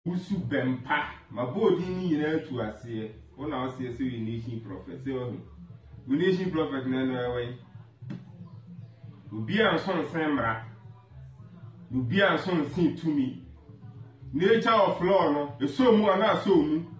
Owusu Bempah, my body in to us here. When I was here, so you nation prophet. We nation prophet, no way. We be on some sembra. We be on some sin to me. Nature of law, no, it's so more not so.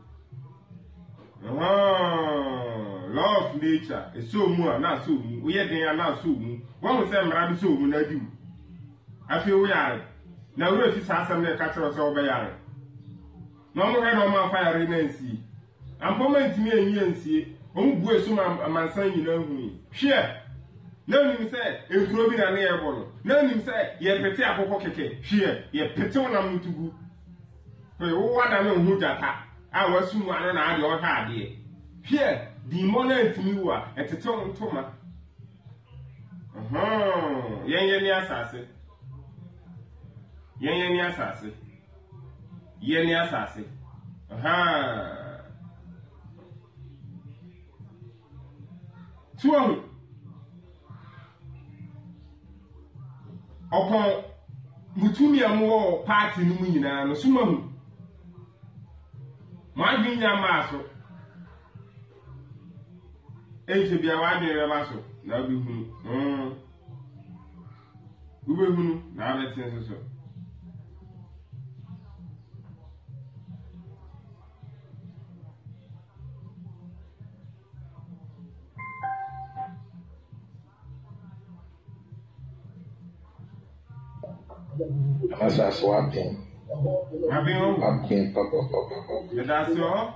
Law of nature, it's so more not so. We are not so. One was sembra so when I do. I feel we are. Now, if it's some catch us over. No more head on my fire remains. I'm moment me and Yancy. Go so my son, you know me. Share. None him say, it will be an airborne. None him say, ye petty apple cockake. Share, ye petty one I'm to go. For what I know who that I was soon one and I your hard ye. Here, the money you are at the tongue toma. Yen Asaase. Yen Asaase. Yen Asaase. Two upon Mutumia more party Numina, no sumo. My vinya maso. Ain't to be a wide maso. Now be who. Who now let's say so. Asaase wapin. Papa. That's all.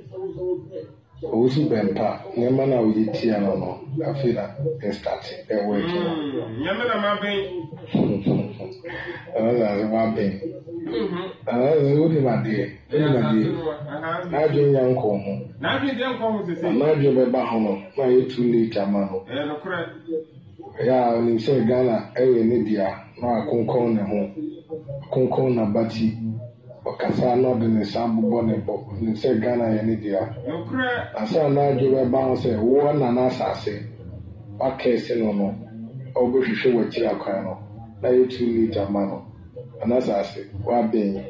Owusu Bempah. Nyama na ujitia no. Afila start working. Nyama na mabin. Asaase wapin. Asaase udi made. Na dwe yanko ho. Na dwe yanko ho sese. Na dwe beba ho no. Na ye too late ama no. No correct. Ya ni se Ghana ewe ne dia na akonkon ne ho. Konkon na bati okasa no de ne sambo ne bo ni se Ghana ye ne dia. No correct. Asa na dwe ba ho se wo na na asase. Wa kese no no. Obohwehwe wati akwan no. Na ye too late ama no. Na asase wa ben.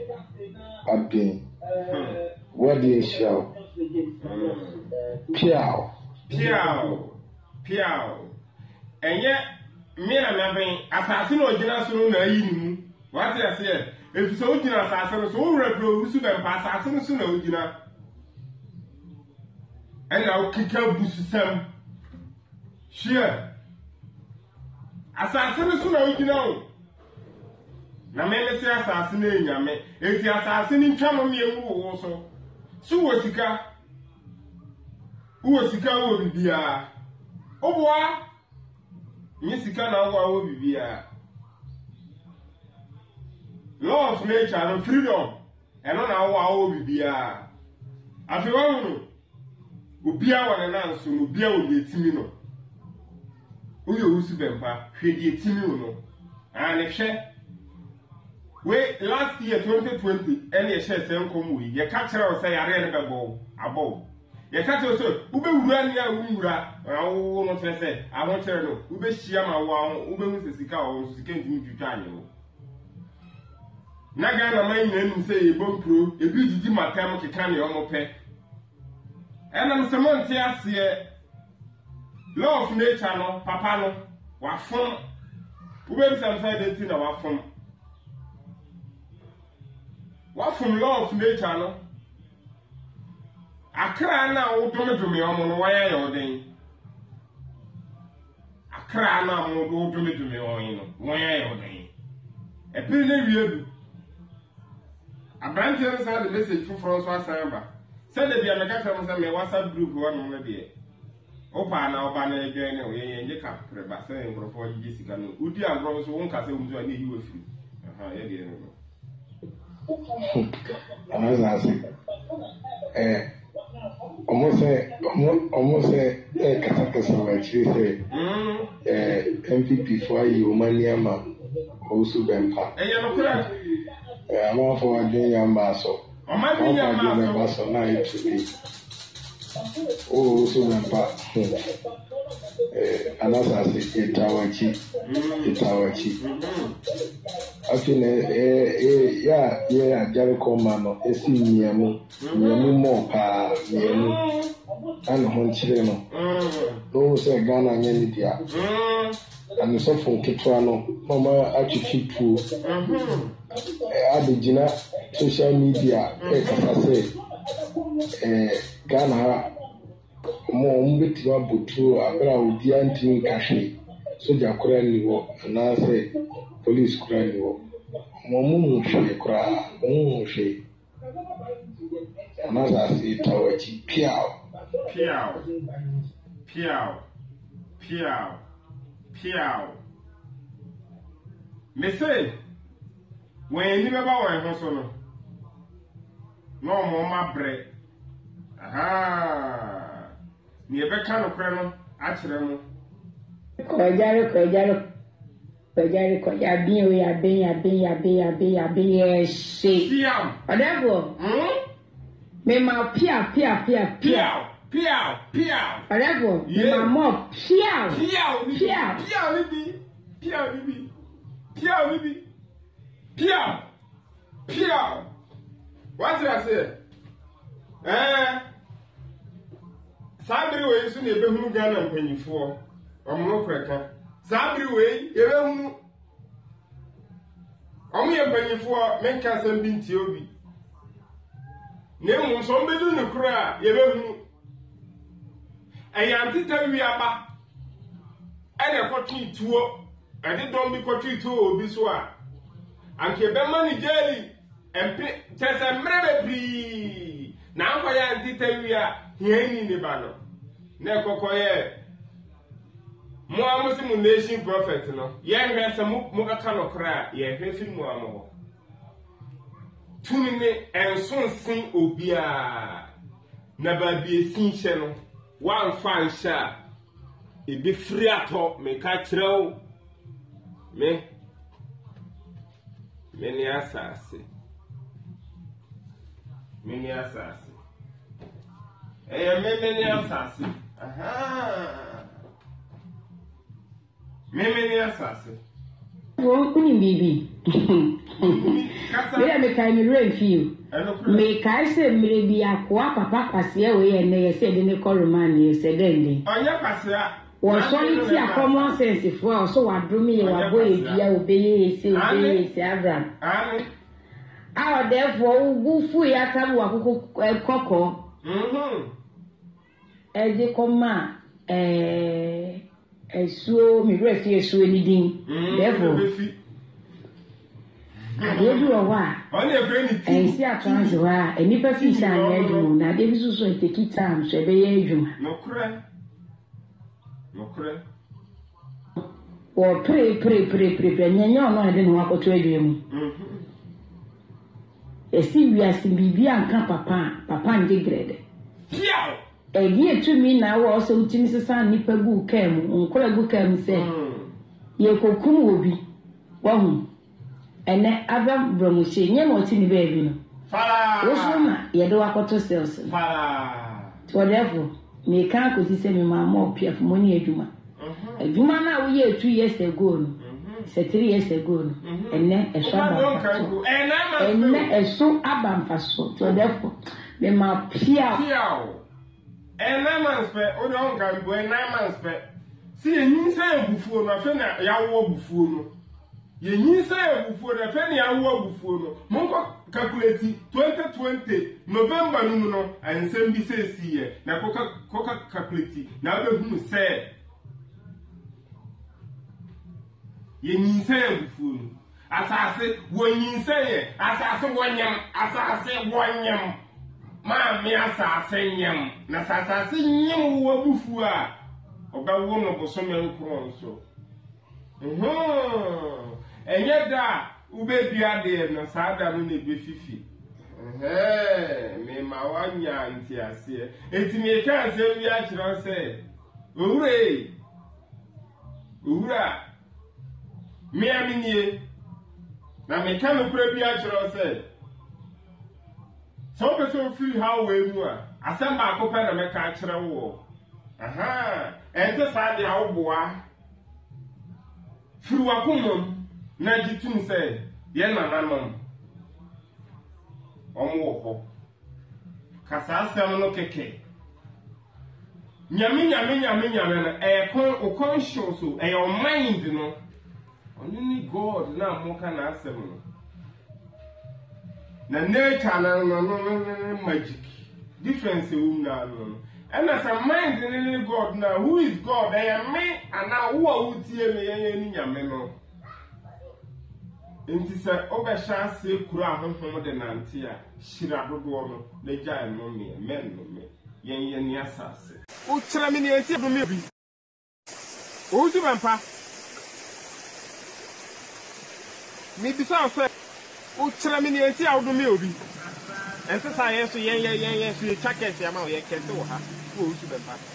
What do you show? Piao. And yet, me and having assassin or dinner soon. What I said, if so, dinner assassin, so reproduce and pass assassin soon, dinner. And I'll kick out Bussam. Sure. Assassin soon, you know. Na me say assassin in Yame, if the assassin in Chamomia also. So was Sika. Who was Sika will be a. Oh, boy. Nisika na wo bibia. Law of nature and freedom. And na wo bibia. Afi wa hu. Obia wa na nso no bia wo etimi no. Uyo Owusu Bempah hwe di etimi no. And hwe we last year 2020 any share say nkom we ye ka kire o say yare ne bebo abo. Ye ka kire so ube wura ni a wura awo no tse say awon kire no ube hia ma wo ube hu sesika o sesika ntimi twitwa anye wo. Na ga na man yin say e bompro e bi didi matam keka ne o mo pe. Enam se monte ase law of nature no papa no wa fon ube bi sam say dey na wa fon. What from law of nature no? Akra na wo dome omo no waya ye oden. Akra na mo do dome oyin no waya ye oden. E pe na wiedu. Abranti no say the message for so asamba. Say the bia meka tell me say me WhatsApp group one no de. Opa na oba na edwen ne ye nje ka preba say nkrofo gigi sika no. Udi agro so won ka say umzo na yi wafiri. Ye de no. Asaase almost kasa actually say MPP for Humaniama Owusu Bempah. No correct. I'm all for doing Yambaso. I'm not doing Yambaso now to be Owusu Bempah. Asaase itawachi afine ya jare koma no esi miemu mo pa miemu an hon chire no no se Ghana nyani dia an so fun ketwa no mama atwitwu adijina social media kasa se Ghana mo mbeti wa butu abra odi antin kahwe soja kura ni wo na se police kura ni wo mo mu hwe kura mo hwe Asaase itawachi piao me say when you baba wa ho so no mo ma bre aha ni ebe ka no kra no a kire mo kọjá bí o ya be she piao odebo me ma pia odebo me ma mo pia what did I say Sabri we so na ebehunu Ghana mpanyifo omo kweka Sabri we ebehunu omo ye mpanyifo menka sam binti obi nemu so mbedu ne kura ebehunu ayanti tawi aba ene kwotwi tuo ade dom bi kwotwi tuo obi so a anke be mani jeli empe tese mrebe pri na anko ya anti tawi a hieni ne ba no na kokoye mo amusi mu nation prophet no ye hwe se mu kaka no kra ye hwe fi mu amo tumi ne ensonsin obia na ba bi esin hye no wan fan sha e bi free ato me ka kirew me ni Asaase me ni Asaase aha me ni Asaase won kuni bibi me kai mi refi me kai se mire bi akwa papa kwase we ye ne ye se de ne koroman ye se dende onya kwase a wo soliti a common sense for so wa drumi ye wa boye bia obeye se Abraham awo therefore ugufu ya tabu wa koko eje koma esuo mi refi esuo ni din therefore adedu owa oni efe ni ti ensi akanse wa enipa fi sha anya edu na de bisu so take time so ebe ye adwuma no kure o pre nyanya ono ade no akoto adwuma esi wiase bibia anka papa nge grade piao egi etumi na wo so utimi sesa nipa gu kam nkola gu kam se ye kokum obi wahu ene Abraham bromuche nye mo ti ni bebi no fara wo so na ye do akoto sales fara so therefore me kan ko si se me ma mo pia fo moni adwuma adwuma na wo ye 2 years ago no 3 years ago no ene eso abamfa so so therefore me ma pia and 9 months pe o don kan bo 9 months pe si enyin say ebufuo no afa na yawo bufuo no yenyin say ebufuo na afa na yawo bufuo no monko calculate 2020 November no ansem bi say si ye na koka calculate na obehunu say yenyin say ebufuo no Asaase wonyin say Asaase wonyam ma me Asaase nyam na Asaase nyam wo bufu a obawo no bosome nkro nso enye da ubebia de no saada no ne befifi me ma wanya ntiase etimi ka se wi a kiro se owura me aminie na me ka no kura bi a kiro se so person free how we mu a asem ba ko pe na me ka kire wo ente sa de awoboa firi wakomom na gitum se ye nananom omo wo kasa asem no keke nyame no conscious so your mind no only God na moka na asem no na nature no magic difference na no and as a mind in God now who is God me and now who are utie me ye nyame no enti se obesha se kura honhom de nante a shira dodo no na gya no me men no me yen ni asase o kira me ni enti do me bi Owusu Bempah mi bisa se o kira me ni enti a do me obi enti sa yen so yen so chakes ya ma o yen kente wo ha Owusu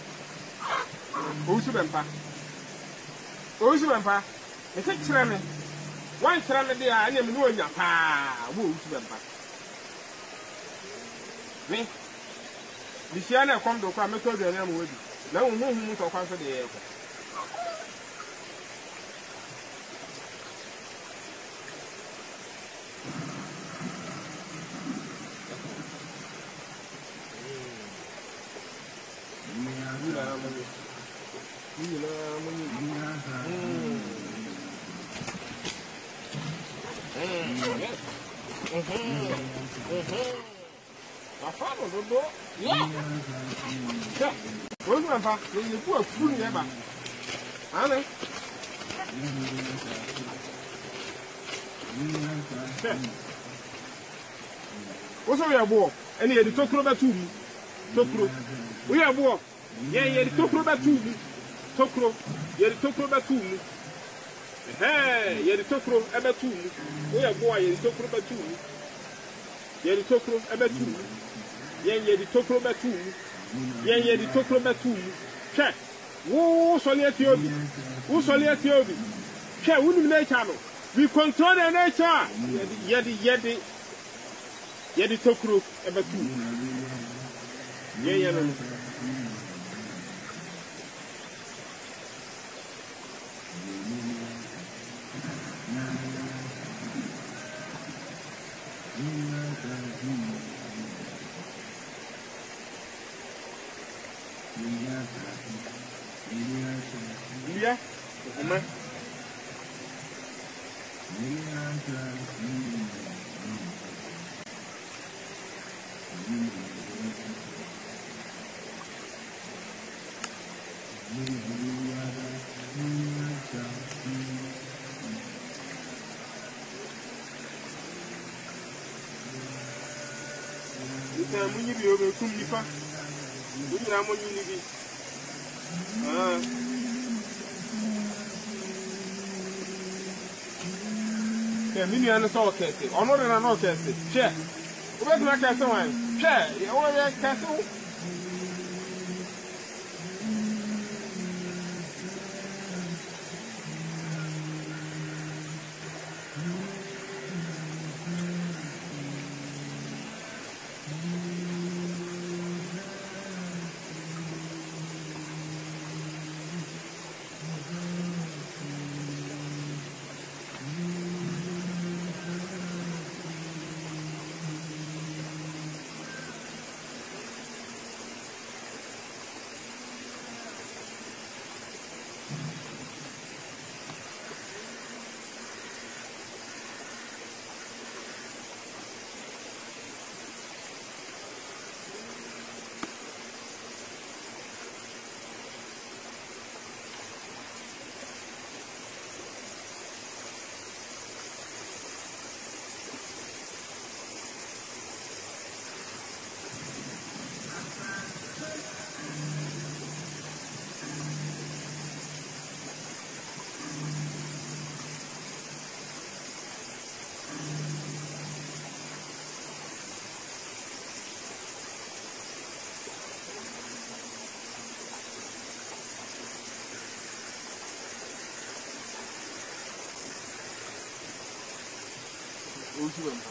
Bempah me se kira me one kira me dia anya me no anya pa wo Owusu Bempah me bisia na kom do kwa me to do na mo wadi na wo hu to kwa so de ye ko Owusu Bempah, you put a fool in your what's your boy? And you talk about two. We are boy. Yeah, talk about two. Tokro, you talk about two. Hey, you talk about two. We are boy, you talk about two. You talk about two. Yeah, talk about two. Yeah, talk about two. Check. Who soliate you? Who soliate you? Check, who do nature? We control the nature. Yedi talk about two. Yeah, no. Yeah, Muni bi obe kum nifa. Muni na muni ni bi. Mini anu so kese. Ono na no kese. Che. Obe na kese wan. Che, o ye kese. Owusu Bempah.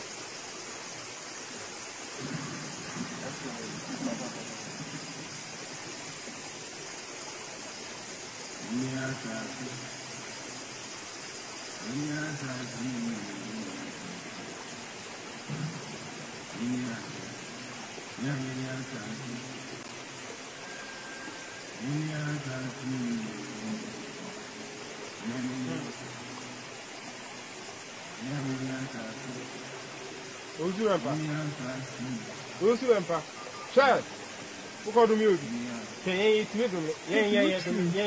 Owusu Bempah. Child. Who called me? Yeah, it's me. Yeah,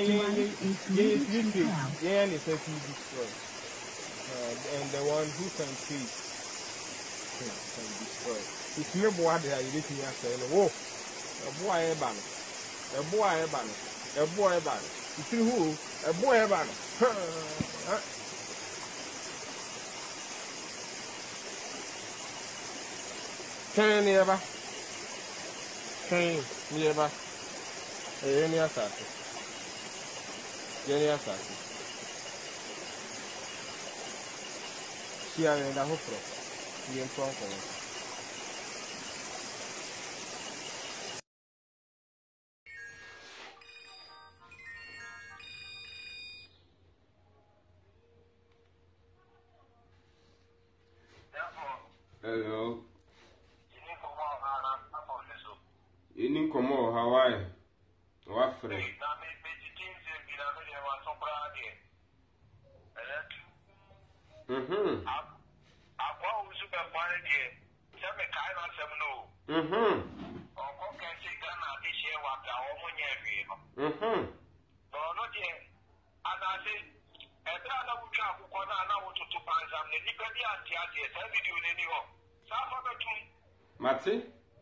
it's a destroy. And the one who can see can destroy. It's me, boy, that you let me say, whoa, a boy, a banner. A boy, a banner. A boy, a banner. You see who? A boy, a banner. Can you ever? Can you ever? Any Asaase. Any Asaase. She are in the hospital. She in front of us. Hello. You come on, how are you? What friend? Mati?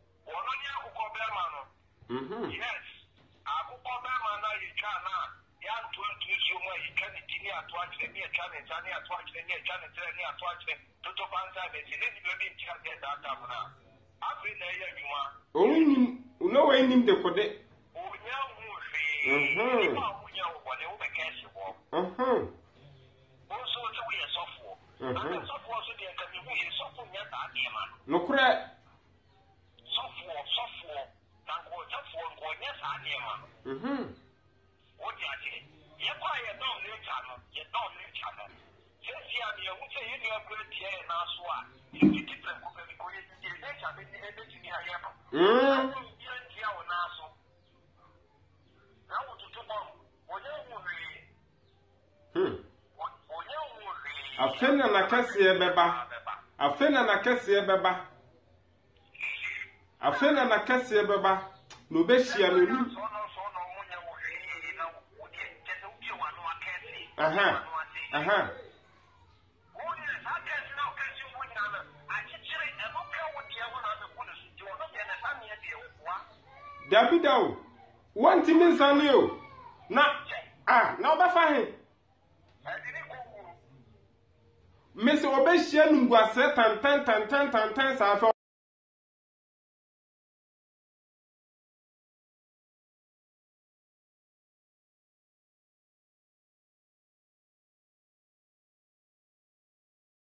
Yes. No correct. Afena na kasiye beba. Afena na kasiye beba. Afena na kasiye beba. No be shia no ni. Aha. Dabidawo. One thing is on you. Na obefa he. Miss Obeshia Nungwa set and 10 sa